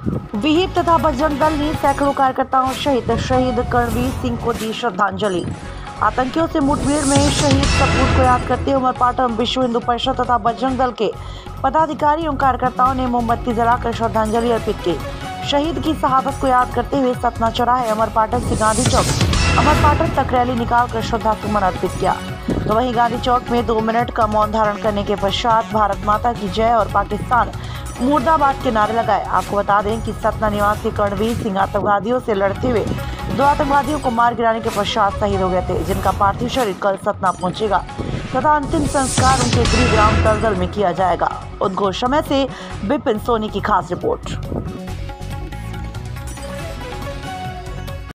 विहिप तथा बजरंग दल ने सैकड़ों कार्यकर्ताओं सहित शहीद करणवीर सिंह को दी श्रद्धांजलि। आतंकियों से मुठभेड़ में शहीद सपूत को याद करते हुए अमरपाटन विश्व हिंदू परिषद तथा बजरंग दल के पदाधिकारी एवं कार्यकर्ताओं ने मोमबत्ती जलाकर श्रद्धांजलि अर्पित की। शहीद की शहादत को याद करते हुए सतना चौराहे अमरपाटन से गांधी चौक अमरपाटन तक रैली निकालकर श्रद्धा सुमन अर्पित किया। तो वहीं गांधी चौक में 2 मिनट का मौन धारण करने के पश्चात भारत माता की जय और पाकिस्तान मुर्दाबाद के नारे लगाए। आपको बता दें कि सतना निवासी करणवीर सिंह आतंकवादियों से लड़ते हुए 2 आतंकवादियों को मार गिराने के पश्चात शहीद हो गए थे, जिनका पार्थिव शरीर कल सतना पहुंचेगा तथा अंतिम संस्कार उनके गृह ग्राम तरदल में किया जाएगा। उद्घोष समय से विपिन सोनी की खास रिपोर्ट।